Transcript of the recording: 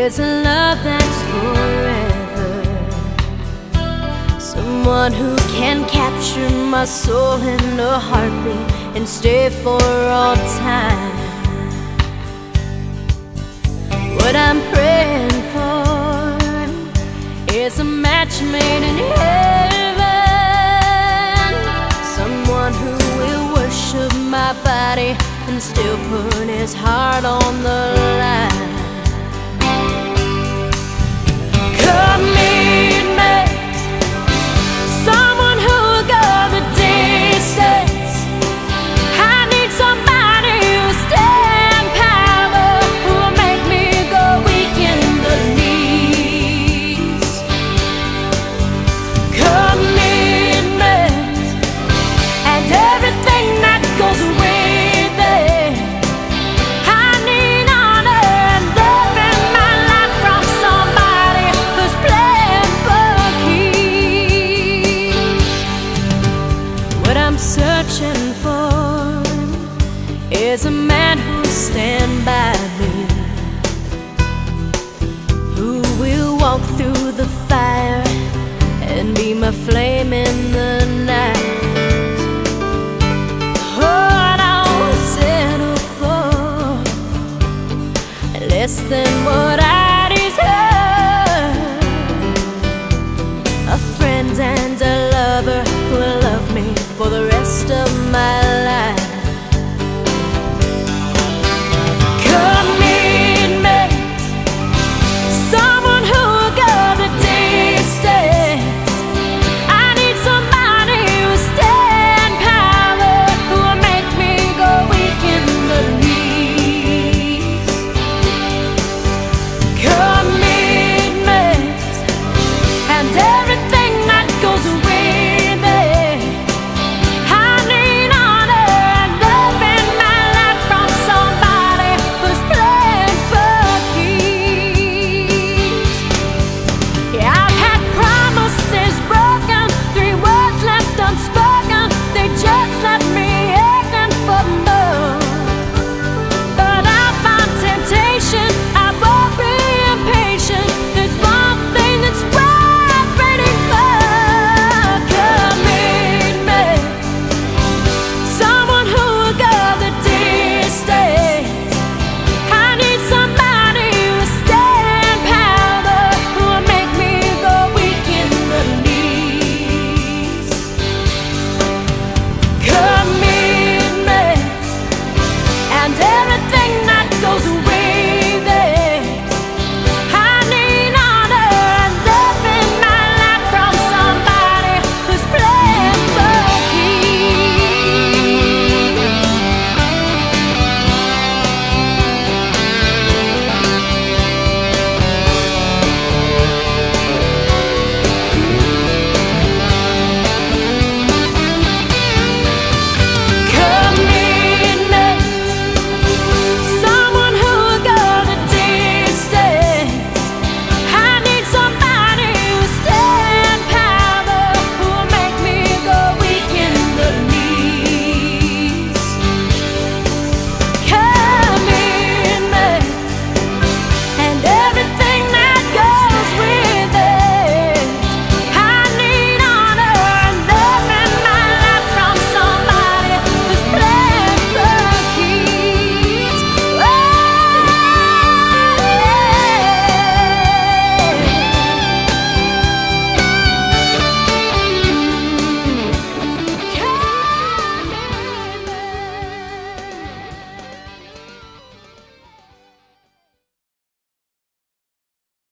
is a love that's forever, someone who can capture my soul in a heartbeat and stay for all time. What I'm praying for is a match made in heaven, someone who will worship my body and still put his heart on the line. Commitment, someone who will go the distance. I need somebody who'll stand power, who will make me go weak in the knees. Commitment and everything that goes with it. I need honor and love in my life from somebody who's playing for keys. What I'm searching for is a man who'll stand by me, who will walk through the fire and be my flame in the night. Less than what I deserve, a friend and a lover who will love me for the rest of my life.